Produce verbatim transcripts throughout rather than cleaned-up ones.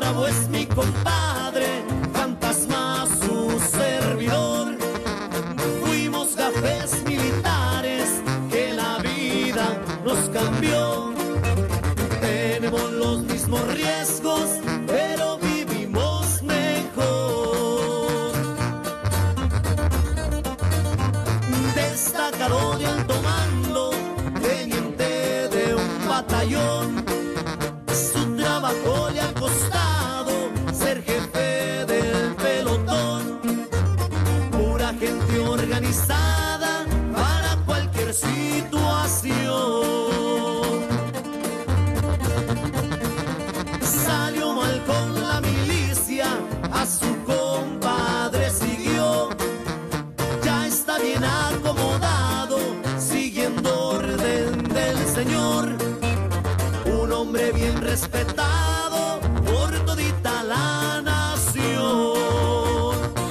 bravo es mi compadre, fantasma su servidor. Fuimos gafes militares que la vida nos cambió. Tenemos los mismos riesgos, pero vivimos mejor. Destacado de alto mando, teniente de un batallón. Su trabajo le ha costado ser jefe del pelotón. Pura gente organizada para cualquier situación. Salió mal con la milicia, a su compadre siguió. Ya está bien acomodado, siguiendo orden del Señor. Un hombre bien respetado por todita la nación.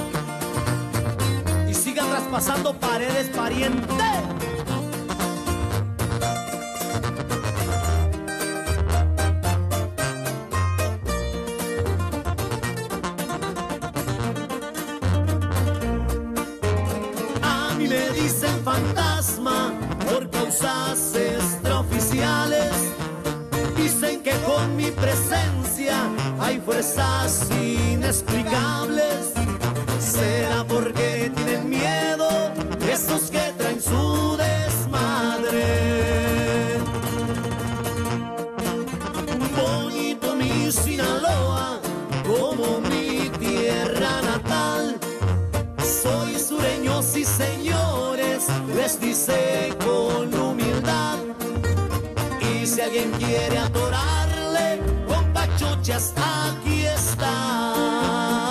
Y siga traspasando paredes, pariente. A mí me dicen fantasma por causas extraoficiales. Dicen que con mi presencia hay fuerzas inexplicables. ¿Será porque tienen miedo estos que traen su desmadre? Bonito mi Sinaloa, como mi tierra natal. Soy sureño, sí señores, les dice con humildad. Y si alguien quiere atorarle con pachuchas, aquí está.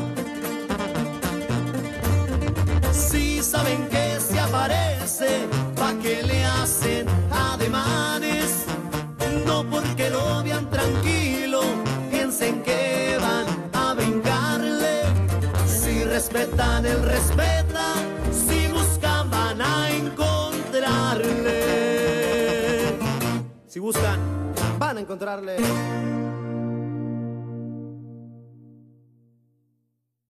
Si saben que se aparece, pa' que le hacen ademanes. No porque lo vean tranquilo, piensen que van a brincarle. Si respetan, él respeta. Si buscan, van a encontrarle. Si buscan, van a encontrarle.